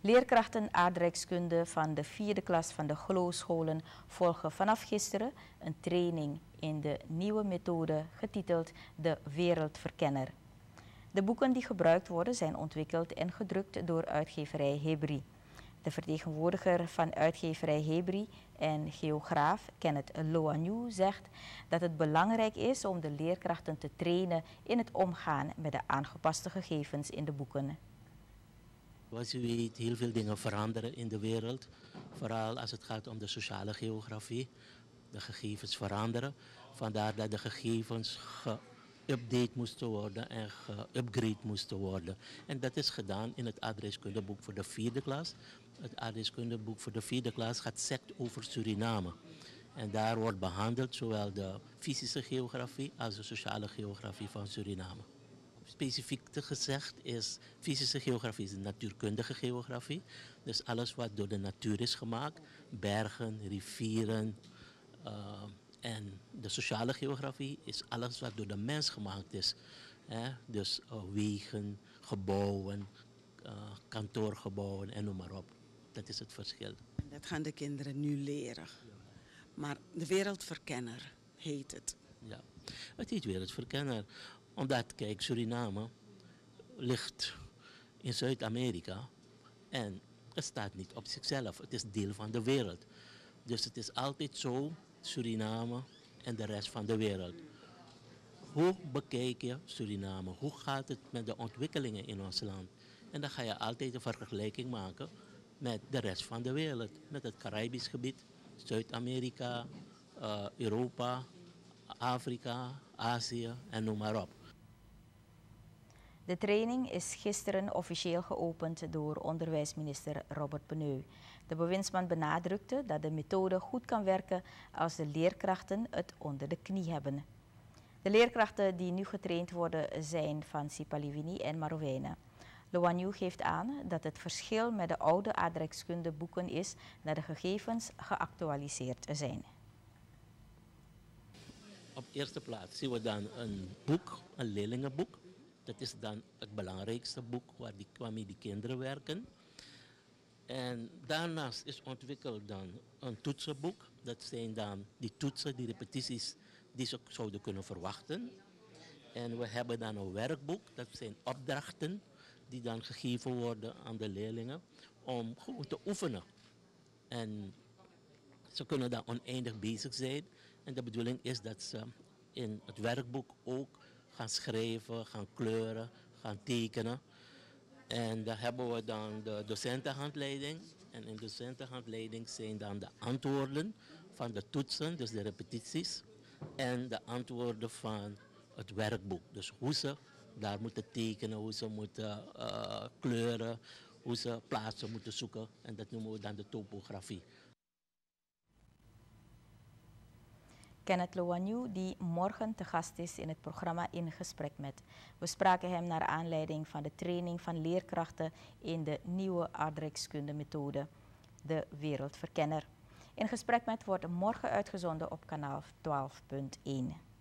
Leerkrachten aardrijkskunde van de 4e klas van de GLO-scholen volgen vanaf gisteren een training in de nieuwe methode getiteld De Wereldverkenner. De boeken die gebruikt worden zijn ontwikkeld en gedrukt door uitgeverij Hebri. De vertegenwoordiger van uitgeverij Hebri en geograaf Kenneth Loanyu zegt dat het belangrijk is om de leerkrachten te trainen in het omgaan met de aangepaste gegevens in de boeken. Zoals u weet, heel veel dingen veranderen in de wereld. Vooral als het gaat om de sociale geografie. De gegevens veranderen. Vandaar dat de gegevens geüpdate moesten worden en geupgrade moesten worden. En dat is gedaan in het aardrijkskundeboek voor de 4e klas. Het aardrijkskundeboek voor de 4e klas gaat sect over Suriname. En daar wordt behandeld zowel de fysische geografie als de sociale geografie van Suriname. Specifiek gezegd is fysische geografie is natuurkundige geografie. Dus alles wat door de natuur is gemaakt, bergen, rivieren. En de sociale geografie is alles wat door de mens gemaakt is. Dus wegen, gebouwen, kantoorgebouwen en noem maar op. Dat is het verschil. Dat gaan de kinderen nu leren. Maar de wereldverkenner heet het. Ja, het heet wereldverkenner. Omdat, kijk, Suriname ligt in Zuid-Amerika en het staat niet op zichzelf. Het is deel van de wereld. Dus het is altijd zo, Suriname en de rest van de wereld. Hoe bekijk je Suriname? Hoe gaat het met de ontwikkelingen in ons land? En dan ga je altijd een vergelijking maken met de rest van de wereld. Met het Caribisch gebied, Zuid-Amerika, Europa, Afrika, Azië en noem maar op. De training is gisteren officieel geopend door onderwijsminister Robert Peneu. De bewindsman benadrukte dat de methode goed kan werken als de leerkrachten het onder de knie hebben. De leerkrachten die nu getraind worden zijn van Sipaliwini en Marowijnen. Loanyu geeft aan dat het verschil met de oude aardrijkskundeboeken is dat de gegevens geactualiseerd zijn. Op eerste plaats zien we dan een boek, een leerlingenboek. Dat is dan het belangrijkste boek waarmee die kinderen werken. En daarnaast is ontwikkeld dan een toetsenboek. Dat zijn dan die toetsen, die repetities die ze zouden kunnen verwachten. En we hebben dan een werkboek. Dat zijn opdrachten die dan gegeven worden aan de leerlingen om gewoon te oefenen. En ze kunnen dan oneindig bezig zijn. En de bedoeling is dat ze in het werkboek ook gaan schrijven, gaan kleuren, gaan tekenen. En daar hebben we dan de docentenhandleiding. En in de docentenhandleiding zijn dan de antwoorden van de toetsen, dus de repetities. En de antwoorden van het werkboek. Dus hoe ze daar moeten tekenen, hoe ze moeten kleuren, hoe ze plaatsen moeten zoeken. En dat noemen we dan de topografie. Kenneth Loanyu, die morgen te gast is in het programma In Gesprek Met. We spraken hem naar aanleiding van de training van leerkrachten in de nieuwe aardrijkskundemethode, de Wereldverkenner. In Gesprek Met wordt morgen uitgezonden op kanaal 12.1.